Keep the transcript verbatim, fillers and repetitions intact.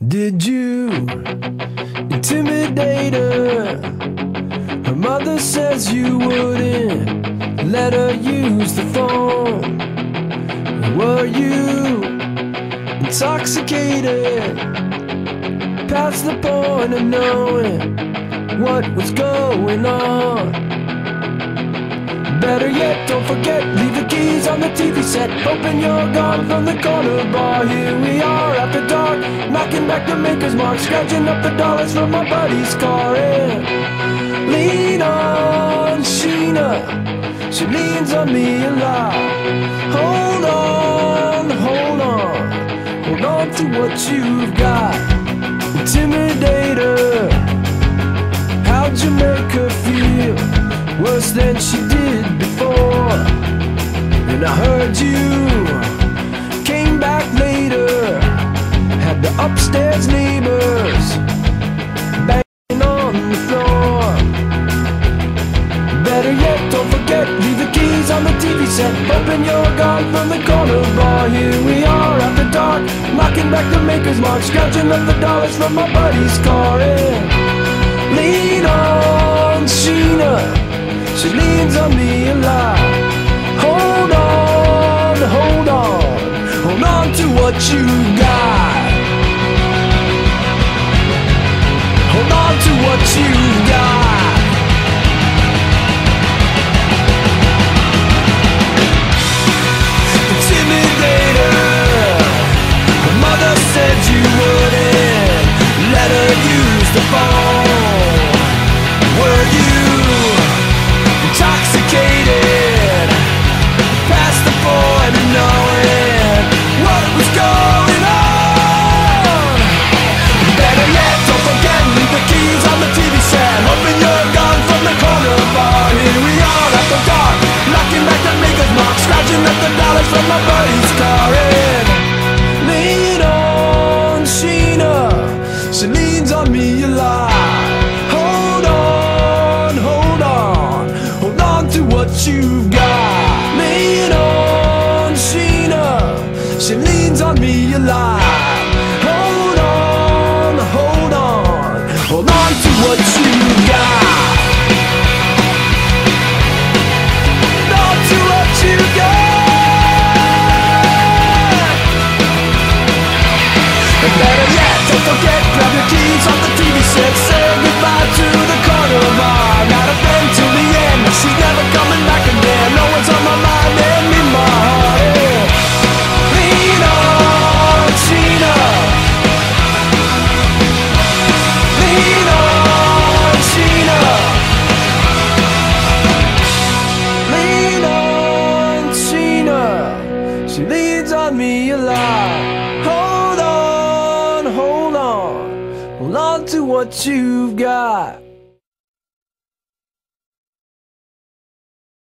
Did you intimidate her? Her mother says you wouldn't let her use the phone. Were you intoxicated past the point of knowing what was going on? Better yet, don't forget, leave the keys on the T V set. Hoping you're gone from the corner bar. Here we are after dark, knocking back the maker's mark, scratching up the dollars from my buddy's car. And lean on Sheena, she leans on me a lot. Hold on, hold on, hold on to what you've got. Intimidate her, how'd you make her feel? Worse than she did before. And I heard you came back later, had the upstairs neighbors banging on the floor. Better yet, don't forget, leave the keys on the T V set. Hoping you're gone from the corner bar. Here we are after dark, knocking back the maker's mark, scratching up the dollars from my buddy's car. And lean on Sheena, she leans on me a lot. Hold on, hold on, hold on to what you got. Hold on to what you got. Intimidator, her mother said you wouldn't let her use the phone. Were you intoxicated past the point of knowing what was going on? Better yet, don't forget, leave the keys on the T V set. Hoping you're gone from the corner bar. Here we are after dark, knocking back the maker's mark, scratching up the dollars from my buddy's car. And lean on Sheena, she leans on me a lot. What you got. Lean on Sheena, she leans on me a lot. Hold on, hold on, hold on to what you got. Hold on to what you got. And better yet, don't forget, grab your keys off the T V set. Say goodbye to the corner bar. Not a friend till the end, she's never coming back again. No one's on my mind and in my heart. Yeah. Lean on Sheena, lean on Sheena, lean on Sheena, she leans on me a lot. Hold on, hold on, hold on to what you've got.